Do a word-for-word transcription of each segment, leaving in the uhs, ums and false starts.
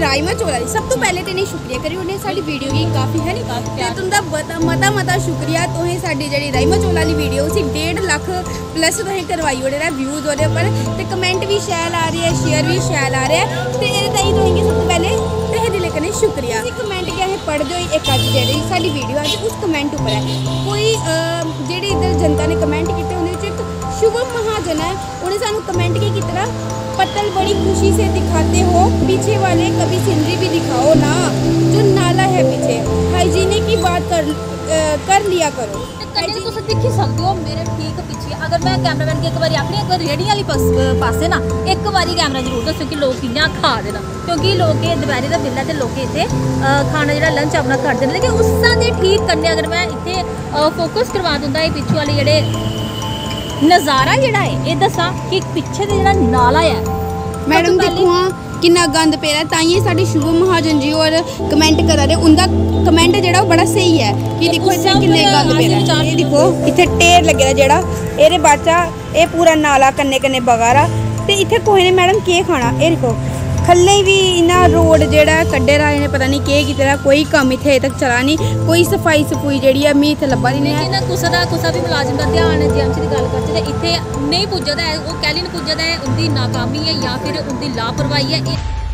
राजमा चौल दी सब तो पहले तो इन्हें शुक्रिया करी उन्हें साडी वीडियो की काफ़ी है नहीं ते तुंदा मता मता शुक्रिया तुसें साडी जेह्ड़ी राजमा चौल वाली वीडियो उसी डेढ़ लख प्लस तुसें करवाई ओड़े दा व्यूज़ ओह्दे उप्पर ते कमेंट भी शैल आ रही है शेयर भी शैल आ रहा है ते एह्दे ताईं तुसेंगी सब तो पहले तहे दिले कन्नै शुक्रिया। कमेंट कि असें पढ़दे होई इक अज्ज जेह्ड़ी साडी वीडियो अज्ज उस कमेंट उप्पर है कोई जेह्ड़ी इधर जनता ने कमेंट कीते उंदे विच इक शुभम महाजन है उन्हें सानू कमेंट की कितना पत्तल बड़ी खुशी से दिखाते हो पीछे वाले कभी सीनरी भी दिखाओ ना जो नाला है पीछे हाइजीनिक की बात कर आ, कर लिया करो। तुम दिखी सकते हो मेरे ठीक पीछे अगर मैं कैमरामैन की एक बार आखनी एक रेहड़ी वाली पासे ना एक बारी कैमरा जरूर दसो कि लोग कि'यां खा दे ना क्योंकि लोग दपैह्री का बिल है तो लोग इतने खाना जो लंच अपना करते हैं लेकिन उस दे ठीक कन्नै अगर मैं इतने फोकस करवा दूंगा ये पिछू वाले जेह्ड़े नज़ारा जेह्ड़ा है ये दसा कि पिछे दे जेह्ड़ा नाला है मैडम देखो हाँ कितना गंद पे रहा ताइये साढ़े शुभम महाजन जी और कमेंट करा रहे उनका कमेंट जेह्ड़ा बड़ा सही है कि देखो इत्थे किन्ने गंद पे रहा ये देखो इत्थे ढेर लगे दा जेह्ड़ा एह्दे बाद चा एह् पूरा नाला कन्ने कन्ने बगा रा ते इत्थे कोई ने मैडम केह् खाना एह् दिक्खो खल्ले भी इन्ना रोड जेह्ड़ा कड्ढे दा इन्हें पता नहीं केह् कीते दा कोई कम्म इत्थे अजें तक चला नहीं कोई सफाई सफुई जेह्ड़ी है मी इत्थे लब्भा दी नहीं है कुसै दा कुसै भी मुलाजिम दा ध्यान जेएमसी दी गल्ल करचै ते इत्थे नेईं पुज्जा दा है ओह् कैली नहीं पुज्जा दा है उंदी नाकामी है या फिर उंदी लापरवाही है।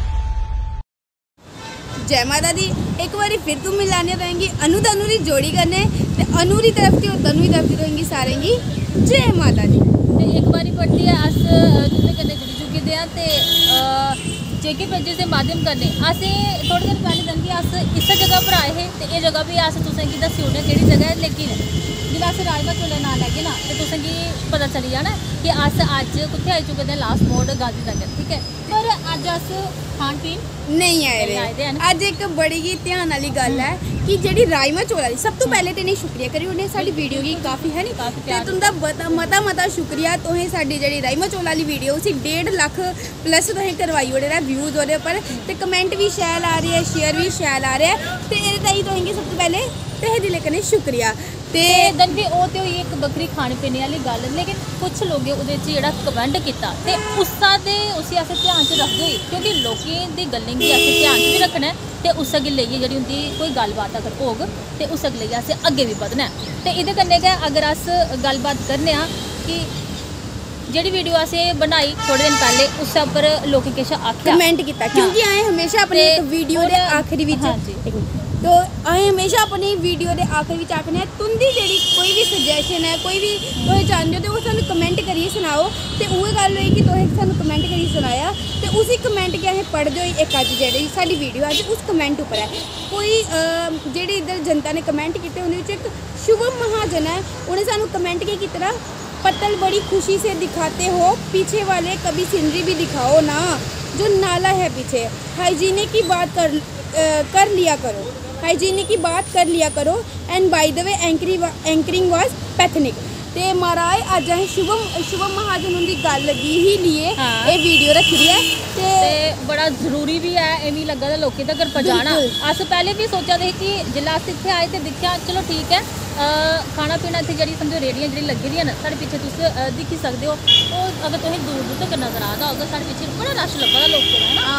जय माता दी एक बार फिर तुम मिलाने रहेंगी अनु तनु की जोड़ी करने ते अनु की तरफ की और तनु की तरफ की रहेंगी सारे की जय माता दी ते एक बारी पढ़ती है अस तुंदे कन्नै जुड़ी चुके दे हां ते जेके पेजेस के माध्यम कन्नै असें थोड़े दिन पैह्ले दिन कि अस इस जगह पर आए हे ते एह् जगह भी अस तुसें गी दस्सी ओड़ने केह्ड़ी जगह है लेकिन जिसलै अस राजमा चौलें नाल लैगे ना ते तुसें गी पता चली जाना कि अस अज्ज कुत्थै आई चुके दे लास्ट मोड गांधीनगर ठीक है पर अज्ज अस खान पीन नहीं आए रहे अज एक बड़ी ही ध्यान वाली गल है कि जेह्ड़ी राजमा चौल दी सब तो पहले तो इन्हें शुक्रिया करी उन्हें साडी वीडियो की काफ़ी है नहीं ते तुंदा मता मता शुक्रिया तुसें साडी जेह्ड़ी राजमा चौल वाली वीडियो उसी डेढ़ लख प्लस तुसें करवाई ओड़े दा व्यूज़ ओह्दे उप्पर ते कमेंट भी शैल आ रही है शेयर भी शैल आ रहा है ते एह्दे ताईं तुसेंगी सब तो पहले तहे दिले कन्नै शुक्रिया। ते दिन भी ओह् ते होई इक बक्खरी खाने पीने वाली गल लेकिन कुछ लोगें ओह्दे च जेह्ड़ा कमेंट कीता ते उस्सा दे उसी अस ध्यान च रखदे होई क्योंकि लोकें दी गल्लें गी असें ध्यान च बी रक्खना ऐ ते उस्सै गी लेइयै जेह्ड़ी उंदी कोई गल्लबात अगर होग ते उस्सै गी लेइयै असें अग्गें बी बधना ऐ ते एह्दे कन्नै गै अगर अस गल्लबात करने आं कि जेह्ड़ी वीडियो असें बनाई थोड़े दिन पहले उस उप्पर लोकें किश आखेआ कमेंट कीता क्योंकि असें हमेशा अपनी वीडियो दे आखिरी विच तो असें हमेशा अपनी वीडियो के आखिर में आखने तुंदी जेह्ड़ी कोई भी सजैशन है कोई भी तुम चाहते हो तो वो सानू कमेंट करिए सनाओ तो उ'ऐ गल हुई कि तुसें सानू कमेंट करिए सनाया तो उसी कमेंट गी असें पढ़दे होई इक अज्ज जेह्ड़ी साडी वीडियो अज्ज उस कमेंट उप्पर है कोई जेह्ड़ी इधर जनता ने कमेंट कीते उंदे विच इक शुभम महाजन है उन्हें सानू कमेंट केह् कीते दा पत्तल बड़ी खुशी से दिखाते हो पीछे वाले कभी सीनरी भी दिखाओ ना जो नाला है पीछे हाइजीनिक की बात कर आ, कर लिया करो हाइजीनिक की बात कर लिया करो and by the way anchoring anchoring was पैथनिक ते महाराज अज असें शुभम शुभम महाजन उनकी गल लगी ही लिए हाँ। ये वीडियो रखी दी है ते, ते बड़ा जरूरी भी है ये लगा दा लोकें तक पहुँचाना अस पहले भी सोचा दे कि जिल्लै अस इत्थे आए तो दिक्खेआ चलो ठीक है आ, खाना पीना इत्थे जेह्ड़ी समझो रेहड़ियां जेह्ड़ी लगी दियां न साढ़े पिच्छे तुस दिक्खी सकदे हो ओह् अगर तुसें दूर दूर तक नजर आ दा होगा साढ़े पिच्छे बड़ा रश लग्गा दा लोकें दा है ना हाँ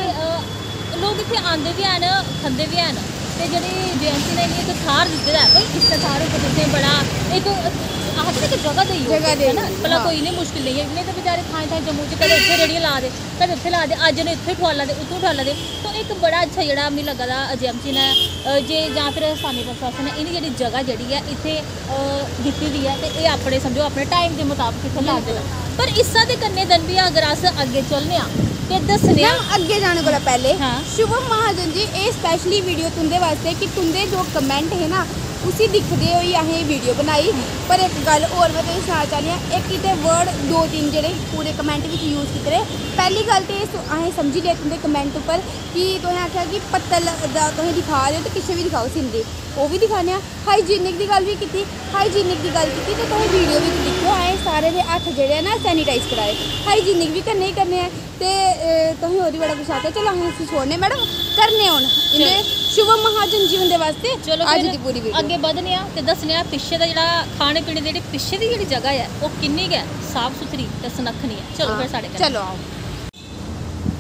बिल्कुल लोग इत्थे आंदे भी हैन खंदे भी हैन ते जेह्ड़ी जेएमसी ने इक थार दित्ते दा है भाई इस थार उप्पर तुसें बड़ा एक आखदे कि जगह देई जगह दे ना भला कोई नहीं मुश्किल नहीं है नहीं तो बेचारे थाएं थाएं जम्मू च कदें इत्थे रेहड़ियां ला दे कदें उत्थे ला दे अज्ज ने इत्थे ठुआला दे उत्थों ठुआला दे तो एक बड़ा अच्छा जेह्ड़ा मिगी लग्गा दा जेएमसी ने जे जां फिर स्थानीय प्रशासन ने इन्नी जेह्ड़ी जगह जेह्ड़ी है इत्थे दित्ती दी है ते एह् अपने समझो अपने टाइम के मुताबिक इत्थे लांदे न पर इस्सा दे कन्नै दिन भी अगर अस अग्गे चलने आं ते दस्सने आं अग्गे जाने कोला पहले हाँ। शुभम महाजन जी ये स्पेशली वीडियो तुंदे वास्ते कि तुंदे जो कमेंट है ना उसी दिखदे होई असें वीडियो बनाई पर एक गल होर मैं तुसें सनाना चाहनी आं एक इत्थे वर्ड दो तीन जेह्ड़े पूरे कमेंट विच यूज़ कीते दे पैह्ली गल ते असें समझी लिया तुंदे कमेंट उप्पर कि तुसें आखेआ कि पत्तल दा तुसें दिखा दे हो ते पिच्छे भी दिखाओ सीनरी ओह् भी दिखाने आं हाइजीनिक दी गल भी कीती हाइजीनिक दी गल कीती ते तुसें वीडियो बिच दिक्खो असें सारे दे हत्थ जेह्ड़े ना सैनिटाइज कराए हाइजीनिक भी करने ही करने हैं ते तुसें होर बी बड़ा कुछ आखेआ चलो असें इसी छोड़ने मैडम करने हून इंदे शुभम महाजन जी उंदे वास्ते चलो अज्ज दी पूरी वीडियो अग्गे बधने आं ते दस्सने आं पिच्छे दा जेह्ड़ा खाने पीने दी जेह्ड़ी पिच्छे दी जेह्ड़ी जगह है ओह् किन्नी गै साफ सुथरी ते सनक्खनी है चलो फिर साढ़े चलो आओ ते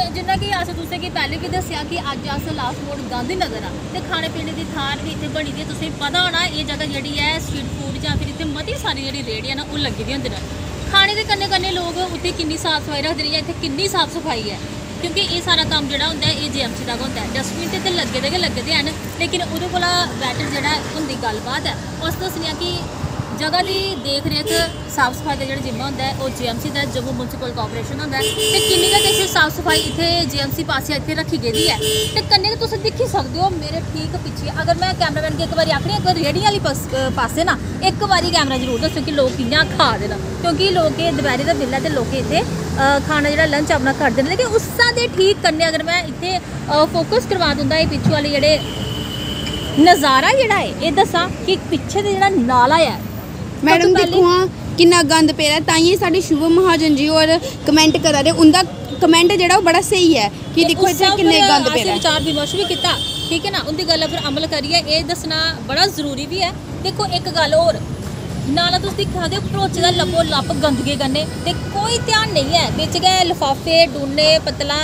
जिन्ना कि अस तुसें गी पैह्लें बी दस्सेआ कि अज्ज अस लास्ट मोड़ गांधी नगर आ ते खाने पीने दी थार भी इत्थे बनी दी है। तुसें पता होना ये जगह जेह्ड़ी है स्ट्रीट फूड जां फिर इत्थे मती सारी जेह्ड़ी रेहड़ियां न ओह् लग्गी दी होंदी न। खाने दे कन्नै कन्नै लोग उत्थे किन्नी साफ सफाई रखदे न, इत्थे किन्नी साफ सफाई है, क्योंकि ये सारा कम्म जेह्ड़ा होंदा है ये जे एम सी दा होंदा है। डस्टबिन ते इत्थे लग्गे दे गै लग्गे दे हैन, लेकिन ओह्दे कोला बैटर जेह्ड़ा होंदी गल्लबात है उस दस्सने कि जगह की देख रेख साफ सफाई का जो जिम्मा होंदा है वो जे एम सी का जम्मू म्यूनसिपल कॉर्पोरेशन होंदा है। ते किन्नी गै किश साफ सफाई इत्थे जे एम सी पासे इत्थे रखी गेदी है। ते कन्नै तुस दिक्खी सकदे हो मेरे ठीक पिछे, अगर मैं कैमरामैन गी एक बार आखनी अगर रेहड़ी वाली पासे ना एक बारी कैमरा जरूर दस्सो कि लोग कि'यां खा दे न, क्योंकि लोग दपैह्री दा बेल्ला ते लोग इत्थे खाना जेह्ड़ा लंच अपना करदे न। लेकिन उस्सा दे ठीक कन्नै अगर मैं इत्थे फोकस करवा दूंदा एह् पिच्छू वाले जेह्ड़े नज़ारा जेह्ड़ा है एह् दस्सां कि पिच्छे दे जेह्ड़ा नाला है मैडम देखो हाँ किन्ना गंद पेदा है। ताइये साढ़े शुभम महाजन जी और कमेंट करा दे, उनका कमेंट जेह्ड़ा ओह् बड़ा स्हेई है कि दिक्खो इत्थे किन्ने गंद पेदा है। विचार विमर्श भी कीता, ठीक है ना, उंदी गल्ल पर अमल करिए एह् दस्सना बड़ा जरूरी भी है। देखो एक गल्ल होर, नाला तुस दिक्खा दे भरोचे दा लब्बो लप्प गंदगी कन्नै ते कोई ध्यान नहीं है, बिच गै लफाफे डूने पत्तलां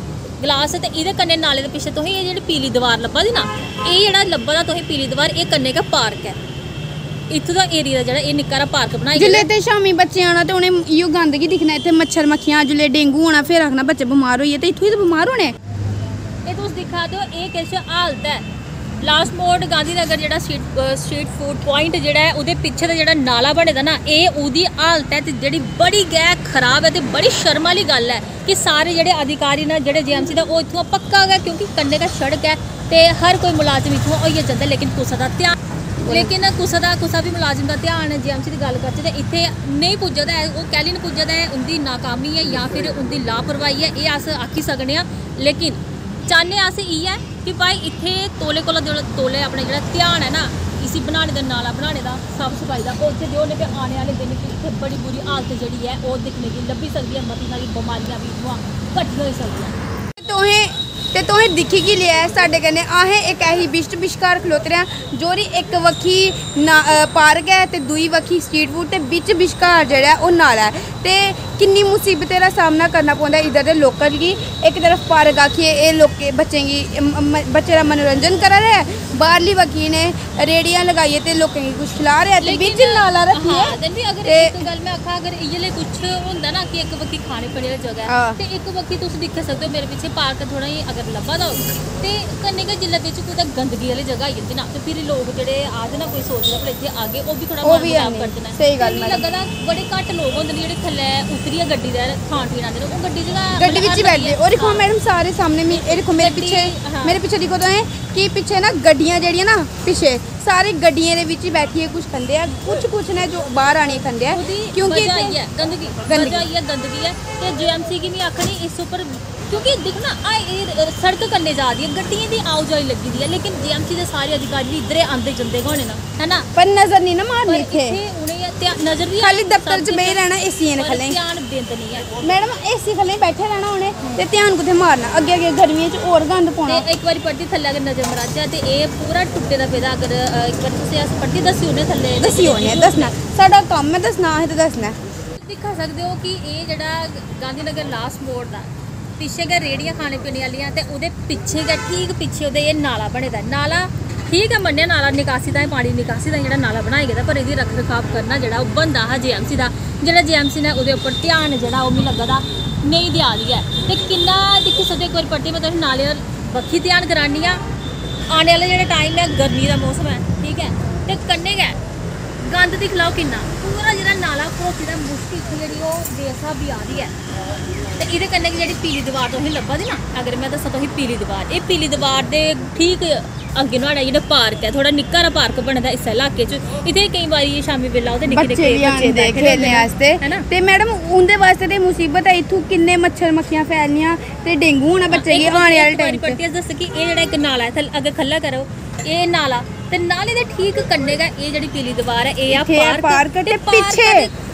गलास ते एह्दे कन्नै नाले दे पिच्छे तुसें एह् जेह्ड़ी पीली दीवार लब्भा दी ना, एह् जेह्ड़ा लब्भा दा तुसें पीली दीवार एह् कन्नै गै पार्क है। इत्थों दा एरिया जेह्ड़ा एह् निक्का हारा पार्क बनाई जिल्ले ते शामी बच्चे आना ते उ'नें इयो गंद गी दिक्खना, इत्थे मच्छर मक्खियां जिल्ले डेंगू होना फिर आखना बच्चे बमार होइए, ते इत्थों ही ते बमार होने। एह् तुस दिक्खा दे हो एह् किश हालत है लास्ट मोड़ गांधीनगर जेह्ड़ा स्ट्रीट स्ट्रीट फूड पॉइंट जेह्ड़ा है ओह्दे पिच्छे दा जेह्ड़ा नाला बने दा ना एह् ओह्दी हालत है ते जेह्ड़ी बड़ी गै खराब है ते बड़ी शर्म आह्ली गल्ल है कि सारे जेह्ड़े अधिकारी न जेह्ड़े जे एम सी दा ओह् इत्थुआं पक्का गै, क्योंकि कन्नै गै सड़क है ते हर कोई मुलाजम इत्थुआं होइयै जंदा, लेकिन कुसै दा ध्यान लेकिन कुसै दा कुसै भी मुलाजिम दा ध्यान जे एम सी दी गल्ल करचै ते इत्थे नेईं पुज्जा दा है। ओह् कैली निं पुज्जा दा है, उं'दी नाकामी है या फिर उं'दी लापरवाही है, एह् अस आखी सकने आं। लेकिन चाह्न्ने अस इ'यै कि भाई इत्थे तौले कोला तौले अपना जेह्ड़ा ध्यान है ना इसी बनाने दा, नाला बनाने दा, साफ सफाई दा ओह् उत्थे देओ, ते आने आह्ले दिन च इत्थे बड़ी बुरी हालत जेह्ड़ी है ओह् दिक्खने गी लब्भी सकदी है, मती सारी बमारियां भी इत्थुआं घट्टी होई सकदियां। तुसें ते तुसें दिक्खी कि लिया है साढ़े कन्नै असें इक ऐसी बिश्ट बिश्कार खलोते रहे हैं जोरी एक बक्खी ना पार्क है ते दूई बक्खी स्ट्रीट फूड ते बिच बिश्कार जेह्ड़ा है ओह् नाला है। ते किन्नी मुसीबतें दा सामना करना पौंदा इधर दे लोकल गी। एक तरफ पार्क आखिए एह् लोकें बच्चें गी बच्चें दा मनोरंजन करा दे, बाहरली बक्खी ने रेड़ियां लगाइए ते लोकें गी कुछ खिला रहे ते बिच नाला रखिए। अगर एक गल्ल मैं आखा अगर इ'यै कुछ होंदा ना कि एक बक्खी खाने पीने दी जगह है ते एक बक्खी तुस दिक्खी सकदे हो मेरे पिच्छे पार्क थोड़ा ही अगर लब्भा दा होग ते कन्नै गै जिल्लै बिच कुतै गंदगी आह्ली जगह आई जंदी ना ते फिर लोग जेह्ड़े आखदे ना कोई सोचदा भला इत्थे आगे ओह् भी थोड़ा मन खराब करदे न। सही गल्ल मिगी लगदा बड़े घट्ट लोग होंदे न जेह्ड़े थल्लै उतरियै गड्डी दे खान पीन आंदे न, ओह् गड्डी च गड्डी बिच ही बैठदे। और दिक्खो मैडम सारे सामने में एह् दिक्खो मेरे पिच्छे मेरे पिच्छे दिक्खो तुसें कि पिच्छे ना गड्डियां जेह्ड़ियां ना पिच्छे सारी गड्डियें दे बिच ही बैठिए कुछ खंदे हैं, कुछ कुछ ने जो बाहर आने खंदे हैं, क्योंकि गंदगी गंदगी है गंदगी है ते जे एम सी की भी आखनी इस उप्पर, क्योंकि दिक्खो ना आ सड़क कन्नै जा दी है, गड्डियें दी आओ जाई लगी दी है, लेकिन जे एम सी दे सारे अधिकारी इधर आंदे जंदे गै होने न, है ना, पर नजर नहीं ना मारनी इत्थे उ'नें नजर भी खाली दफ्तर च बेही रहना एसियें खल्ले, ध्यान दिंदे नहीं है मैडम एसी खल्ले बैठे रहना उ'नें ते ध्यान कुत्थै मारना, अग्गे अग्गे गर्मियें च होर गंद पौना। एक बारी पट्टी थल्ले अगर नजर मराजा ते एह् पूरा टुट्टे दा पेदा, अगर इक बारी तुसें अस पट्टी दस्सी ओड़ने थल्ले दस्सी ओड़ने दस्सना साढ़ा कम्म है दस्सना, असें ते दस्सना। दिक्खा सकदे हो कि एह् जेह्ड़ा गांधीनगर लास्ट मोड़ दा पिच्छे गै रेहड़ियां खाने पीने आह्लियां ते ओह्दे पिच्छे गै ठीक पिच्छे ओह्दे एह् नाला बने दा, नाला ठीक है मन्नेआ नाला निकासी दा पानी निकासी दा जेह्ड़ा नाला बनाया गेदा, पर एह्दी रख रखाव करना जेह्ड़ा ओह् बनदा हा जे एम सी दा, जेह्ड़ा जे एम सी ने ओह्दे उप्पर ध्यान जेह्ड़ा ओह् मिगी लगदा नेईं देआ दी ऐ। ते किन्ना दिक्खी सकदे इक बारी पट्टी में तुसें नाले बक्खी ध्यान करानी आं, आने आह्ला जेह्ड़ा टाइम है गर्मी दा मौसम है, ठीक है, ते कन्नै गै गंद दिक्ख लैओ किन्ना पूरा जेह्ड़ा नाला भरोची दा मुश्क इत्थै जेह्ड़ी ओह् बेस्हाब भी आ दी है। ते एह्दे कन्नै जेह्ड़ी पीली दीवार तुसें लब्भा दी ना, अगर मैं दस्सां तुसें पीली दीवार, एह् पीली दीवार दे ठीक अग्गे नुआढ़ा जेह्ड़ा पार्क है, थोड़ा निक्का हारा पार्क बने दा इस इलाके च, इत्थै केईं बारी शामी बेल्ला ओह्दे निक्के निक्के बच्चे खेलने आस्तै, ते मैडम उं'दे वास्ते ते मुसीबत है, इत्थूं किन्ने मच्छर मक्खियां फैलनियां ते डेंगू होना बच्चे गी आने आह्ले टाइम च। पट्टी दस्स कि एह् जेह्ड़ा इक नाला है अगर खल्ला करो एह् नाला ते नाले दे ठीक कन्नै गै एह् जेह्ड़ी पीली दीवार है एह् आ पार्क ते पिच्छे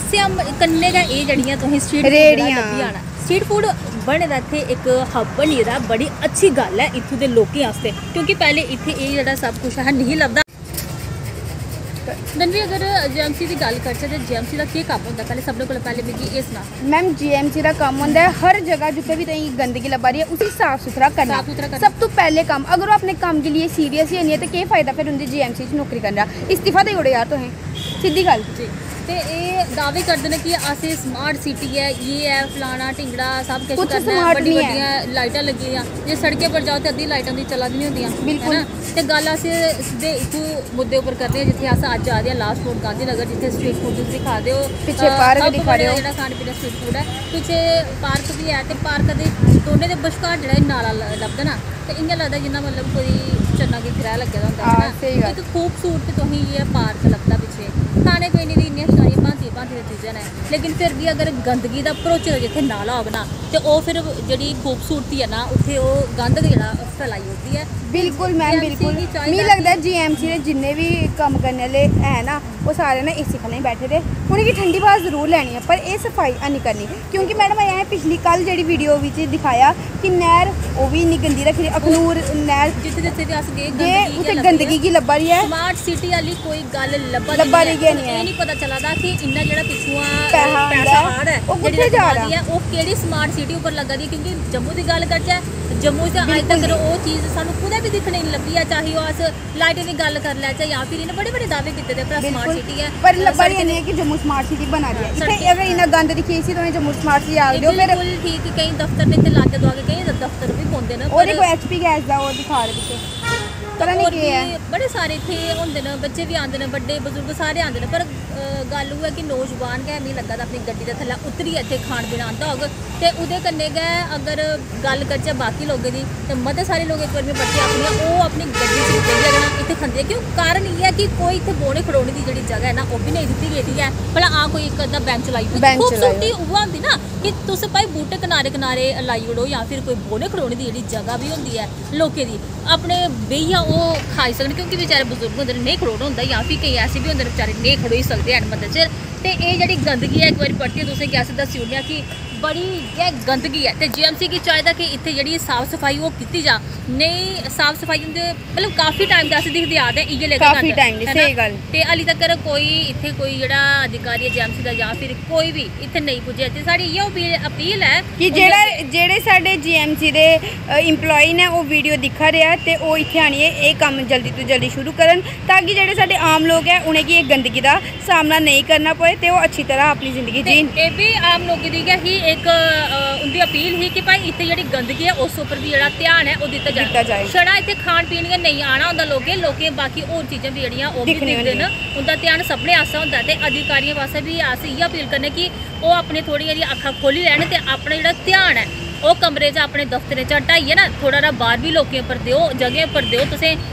कन्नै गै एह् जेह्ड़ियां तुसें स्ट्रीट रेहड़ियां आना स्ट्रीट फूड बने दा इत्थे एक हब बनी गेदा, बड़ी अच्छी गल्ल है इत्थूं दे लोकें आस्तै, क्योंकि पैह्ले इत्थे एह् जेह्ड़ा सब कुछ है नहीं लभदा। दनवी अगर जेएमसी की गल करचे ते जेएमसी का की काम होंदा पहले सब को पहले मिगी ये सुना। मैम जीएमसी का काम होंदा है हर जगह जिथे भी कहीं गंदगी लबा रही है उसी साफ सुथरा करना, साफ सुथरा करना। सब तो पहले काम। अगर वो अपने काम के लिए सीरियस ही नहीं है तो क्या फायदा फिर उनकी जीएमसी च नौकरी करना, इस्तीफा दे उड़े यार तो हैं सीधी गल जी। ते ये दावे करते हैं कि अस स्मार्ट सिटी है, ये है फलाना टिंगड़ा सब कुछ कुछ करना है, smart बड़ी नहीं बड़िया लाइटां लगी हुई जे सड़कें पर जाओ तो अद्धी लाइटां दी चला दी नहीं होंदियां बिल्कुल। है ना। ते गल अस सिद्धे इत्थूं मुद्दे उपर करते हैं जिथे अस अज आ रहे हैं लास्ट रोड गांधी नगर जिथे स्ट्रीट फूड तुसीं खा दे हो, पिछे पार्क दिखा रहे हो जेह्ड़ा खाने पीने स्ट्रीट फूड है, पिछे पार्क भी है ते पार्क दे दोने दे बश्कार जेह्ड़ा नाला लभदा ना ते इ'यां लगदा जिन्ना मतलब कोई चन्ना गी ग्रह लग्गे दा होंदा है हां सही ना। गल। इक खूबसूरत तुसीं ये पार्क लभदा पिछे खाने पीने दी इन्नियां सारियां भांति भांति दी चीज़ां ने, लेकिन फिर भी अगर गंदगी का भरोचे जिथे नाला होग ना तो वो फिर जी खूबसूरती है ना उत्थे वो गंद जेह्ड़ा फैलाई होती है। बिल्कुल मैम बिल्कुल, मिगी लगता है जीएमसी के जिन्ने भी कम्म करने वाले है ना वो सारे ना एसी थल्ले बैठे दे, उनेंगी ठंडी हवा जरूर लैनी है पर ये सफाई हैनी करनी। क्योंकि मैडम असें पिछली कल जी वीडियो बिच दिखाया कि नहर वो भी इन्नी गंदी रखी दी, अखनूर नहर जिथे जिथे भी अस गे जे उत्थे गंदगी की लब्भा रही है। स्मार्ट सिटी वाली कोई गल लब्भा लब्भा रही है नहीं है, ये नहीं पता चला दा कि इन्ना जेह्ड़ा पिछुआ पैसा पैसा आंदा आ रहा है वो कुत्थे जा रहा है वो केड़ी स्मार्ट सिटी उपर लगा दी। क्योंकि जम्मू की गल करचै जम्मू च अज तक वो चीज़ सानू कुदै भी दिक्खने नहीं लब्भी है, चाहे वो अस लाइटें की गल कर लैचे या फिर इन्हें बड़े बड़े दावे कीते दे पर स्मार्ट सिटी है पर लब्भा रही नहीं है कि जम्मू स्मार्ट सिटी बना रही है। इत्थे अगर इन्ना गंद दिखी इसी तो जम्मू स्मार्ट सिटी आ गई हो फिर बिल्कुल ठीक। कई दफ्तर ने इत्थे लागे दुआगे कई दफ्तर भी पौंदे न ओह्दे कोई एचपी गैस दा ओह् दिखा रहे पिच्छे पता नहीं केह् है। बड़े सारे इत्थे होंदे न, बच्चे भी आंदे न, बड्डे बजुर्ग सारे आंदे न, पर गल उ'ऐ कि नौजवान गै मिगी लग्गा दा अपनी गड्डी दे थल्लै उतरियै इत्थे खान पीन आंदा होग ते ओह्दे कन्नै गै अगर गल करचै बाकी लोगें दी ते मते सारे लोग इक बार में बच्चे आखने ओह् अपनी गड्डी च बेहियै ना इत्थे खंदे। क्यों कारण इ'यै है कि कोई इत्थे बौह्ने खड़ोने दी जेह्ड़ी जगह है ना ओह् बी नेईं दित्ती गेदी है, भला हां कोई इक अद्धा बैंच लाई खूबसूरती उ'ऐ होंदी ना कि तुस भाई बूह्टे कनारे कनारे लाई ओड़ो या फिर कोई बौह्ने खड़ोने दी जेह्ड़ी जगह भी होंदी है लोकें दी अपने बेहियै ओह् खाई सकन। क्योंकि बेचारे बजुर्ग होंदे नेईं खड़ोना होंदा या फिर केईं ऐसे भी होंदे बेचारे नेईं खड़ोई सकदे हैन मते चिर। ते एह् जेह्ड़ी गंदगी है इक बारी परतियै तुसेंगी अस दस्सी ओड़ने आं कि बड़ी गै गंदगी है ते जीएमसी गी चाहिदा कि इत्थे जेह्ड़ी साफ सफाई ओह् कीती जा। नेईं साफ सफाई उं'दे मतलब काफ़ी टाइम दा अस दिखदे आ दे इ'यै लेकर काफी टाइम दी सही गल ते हाली तक्कर कोई इत्थे कोई जेह्ड़ा अधिकारी है जीएमसी दा या फिर कोई भी इत्थे नेईं पुज्जेआ ते साढ़ी इ'यै अपील है कि जेह्ड़ा जेह्ड़े साढ़े जीएमसी दे इंप्लॉई ने ओह् वीडियो दिक्खा दे ते ओह् इत्थे आनियै एह् कम्म जल्दी तो जल्दी शुरू करन ताकि जेह्ड़े साढ़े आम लोग है उ'नेंगी एह् गंदगी दा सामना नहीं करना पवे ते ओह् अच्छी तरह अपनी जिंदगी जीन। एह् बी आम लोगें दी गै ही एक उं'दी अपील ही कि भाई इत्थे जेह्ड़ी गंदगी है उस उप्पर भी जेह्ड़ा ध्यान है ओह् दित्ता जाए। छड़ा इत्थे खान पीन गै नेईं आना होंदा लोकें लोकें बाकी होर चीज़ां बी जेह्ड़ियां ओह् बी दिखदे न, उं'दा ध्यान सभनें आस्सै होंदा ते अधिकारियें पास्सै बी अस इ'यै अपील करने कि ओह् अपने थोह्ड़ी हारी अक्खां खोली लैन ते अपना जेह्ड़ा ध्यान है ओह् कमरे च अपने दफ्तरें च हटाइयै ना थोह्ड़ा हारा बाहर भी लोकें उप्पर देओ जगह उप्पर देओ।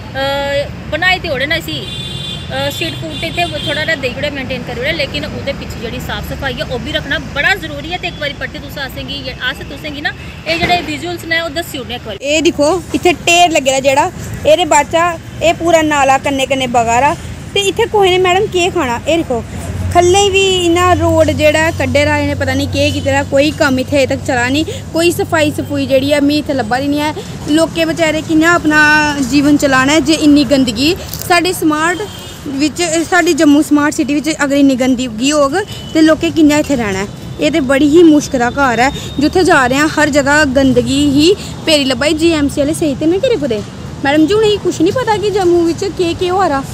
तुसें बनाए ते ओड़े ना इसी स्ट्रीट फूड ते इत्थे थोह्ड़ा हारा देई ओड़े मेनटेन करी ओड़े, लेकिन ओह्दे पिच्छे जेह्ड़ी साफ सफाई है ओह् बी रखना बड़ा जरूरी है। ते इक बारी परतियै तुस असेंगी अस तुसेंगी ना एह् जेह्ड़े विजुअल्स ने ओह् दस्सी ओड़ने इक बारी। एह् दिक्खो इत्थे ढेर लग्गे दा जेह्ड़ा एह्दे बाद चा एह् पूरा नाला कन्नै कन्नै बगा दा ते इत्थे कुसै ने मैडम केह् खाना। एह् दिक्खो खल्ले भी इन्ना रोड जेह्ड़ा कड्ढे दा इ'नें पता नहीं केह् कीते दा, कोई कम्म इत्थे अजें तक चला नहीं, कोई सफाई सफुई जेह्ड़ी ऐ मिगी इत्थे लब्भा दी नहीं है। लोकें बेचारे कि'यां अपना जीवन चलाना है जे इन्नी गंदगी साढ़े स्मार्ट विच साढ़ी जम्मू स्मार्ट सिटी विच अगर इन्नी गंदगी होग ते लोकें कि'यां इत्थे रहना है। एह् ते बड़ी ही मुश्कल घर है जित्थे जा रहे हैं हर जगह गंदगी ही पेरी लब्भा दी। जीएमसी आह्ले स्हेई ते नहीं करे कुदै मैडम जी, उ'नेंगी कुछ नहीं पता कि जम्मू विच केह् केह् होआ दा।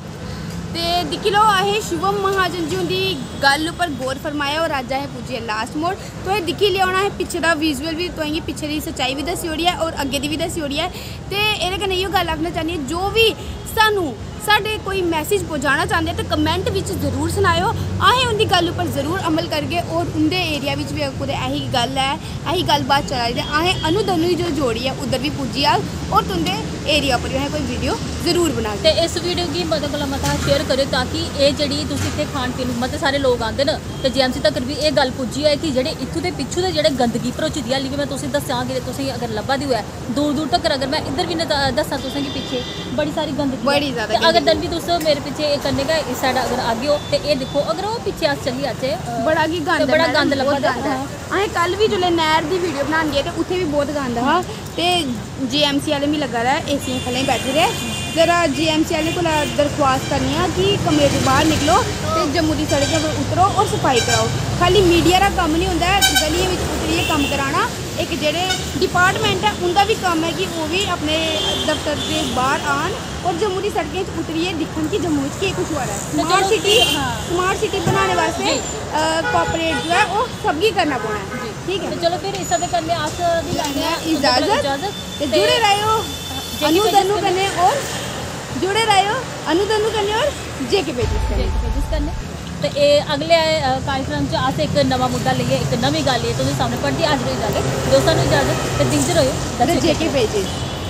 ते दिक्खी लो असें शिवम महाजन जी उंदी गल उप्पर गौर फरमाया और अज्ज असें पुज्जे लास्ट मोड़। तुसें दिक्खी लिया होना असें पिच्छे दा विजुअल भी तुसेंगी पिच्छे दी सच्चाई भी दस्सी ओड़ी है और अग्गे दी भी दस्सी ओड़ी है। ते एह्दे कन्नै इ'यो गल्ल आखना चाह्न्नी आं जो भी सानू साढ़े कोई मैसेज पहुँचाना चाहते हैं तो कमेंट विच जरूर सनाओ, असें उनकी गल उपर जरूर अमल करगे। और उनके एरिया विच भी कुदै ऐही गल है ऐही गलबात चला दी है असें अनु दनु जो जोड़ी है उधर भी पुज्जी जाग और तुंदे एरिया पर भी असें कोई वीडियो जरूर बनागे। ते इस वीडियो गी मते कोला मता शेयर करो ताकि ये जेह्ड़ी तुसीं इत्थे खान पीन मते सारे लोग आंदे न ते जीएमसी तक भी ये गल पुज्जी है कि जेह्ड़े इत्थूं दे पिच्छू दे जेह्ड़े गंदगी भरोची दी हाली भी मैं तुसेंगी दस्सां कि तुसेंगी अगर लब्भा दी होऐ दूर दूर तक अगर मैं इधर भी दस्सां तुसेंगी पिच्छे बड़ी सारी गंदगी बड़ी ज़्यादा अगर दन भी तुस मेरे पिच्छे कन्नै गै इस साइड अगर आगे हो ते एह् दिक्खो अगर ओह् पिच्छे अस चली जाचै बड़ा ही गंद बड़ा गंद लब्भा दा। असें कल भी जेल्लै नैह्र दी वीडियो बनान गे ते उत्थे भी बहुत गंद हा ते जीएमसी आह्ले मिगी लग्गा दा एसियां थल्ले बैठे दे जरा जीएमसी वाले को दरख्वास्त करनी है कि कमरे तो बाहर निकलो तो जम्मू की सड़कों पर उतरो और सफाई कराओ। खाली मीडिया का काम नहीं होंदा गलियों में उतरिए काम कराना। एक जेडे डिपार्टमेंट है उनका भी काम है कि वो भी अपने दफ्तर के बाहर आन और जम्मू की सड़कें उतरिए दिखन कि जम्मू की कुछ हो रहा है। स्मार्ट सिटी स्मार्ट सिटी बनाने वास्ते कॉपरेट जो है वो सबकी करना पड़ना है। ठीक है, तो चलो फिर इस दे करने आस दी लैंदे आ इजाजत ते जुड़े रहो अनु तनु करने और जुड़े रहो अनु तनु करने और जेके पेजेस करने जेके पेजेस करने ते ए अगले कार्यक्रम च अस एक नवा मुद्दा लेइए एक नवी गल लेइए तुहाडे सामने पढ़दी अज दी इजाजत दोस्तां नूं इजाजत ते दिखदे रहो द जेके पेजेस।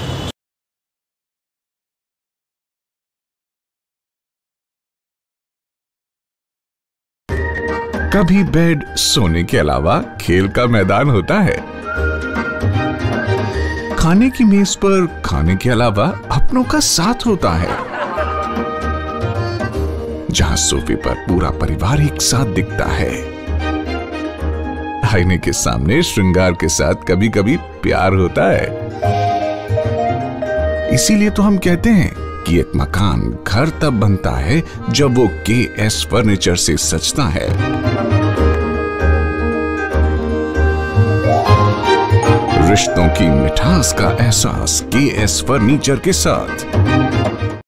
कभी बेड सोने के अलावा खेल का मैदान होता है, खाने की मेज पर खाने के अलावा अपनों का साथ होता है, जहां सोफे पर पूरा परिवार एक साथ दिखता है, आईने के सामने श्रृंगार के साथ कभी कभी प्यार होता है। इसीलिए तो हम कहते हैं कि एक मकान घर तब बनता है जब वो के एस फर्नीचर से सजता है। रिश्तों की मिठास का एहसास के एस फर्नीचर के साथ।